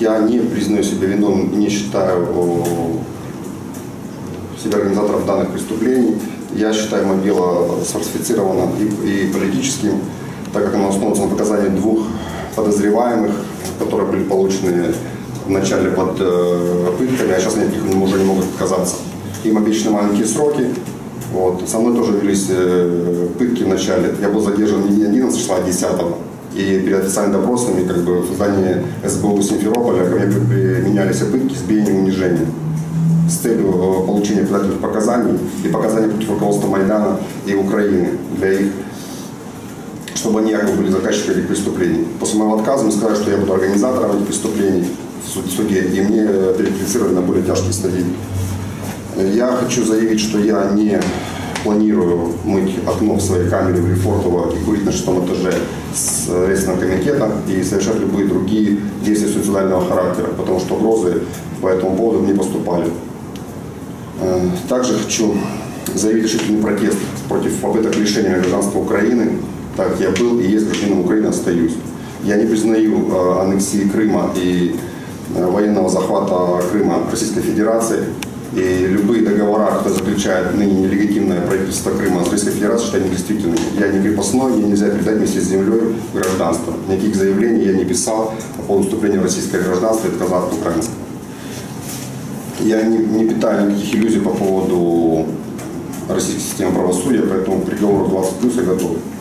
Я не признаю себя виновным и не считаю себя организатором данных преступлений. Я считаю мое дело сфальсифицированным и политическим, так как оно основывается на показании двух подозреваемых, которые были получены вначале под пытками, а сейчас они от них уже не могут отказаться. Им обещаны маленькие сроки. Вот. Со мной тоже велись пытки вначале. Я был задержан не 11 числа, а 10. И перед официальными допросами в здании СБУ Симферополя ко мне применялись пытки, избиение и унижение с целью получения предательных показаний и показаний против руководства Майдана и Украины, чтобы они якобы были заказчиками этих преступлений. После моего отказа мне сказали, что я буду организатором этих преступлений в суде, и мне переквалифицировали на более тяжкие статьи. Я хочу заявить, что я не планирую мыть окно в своей камере в Лефортово и курить на 6-м этаже с Следственного комитета и совершать любые другие действия суицидального характера, потому что угрозы по этому поводу не поступали. Также хочу заявить решительный протест против попыток лишения гражданства Украины, так как я был и есть гражданином Украины, остаюсь. Я не признаю аннексии Крыма и военного захвата Крыма Российской Федерации. И любые договора, которые заключает ныне нелегитимное правительство Крыма с Российской Федерацией, считаю недействительными. Я не крепостной, мне нельзя передать вместе с землей гражданство. Никаких заявлений я не писал по поводу вступления в российское гражданство и отказа от украинского. Я не питаю никаких иллюзий по поводу российской системы правосудия, поэтому к приговору 20+ я готов.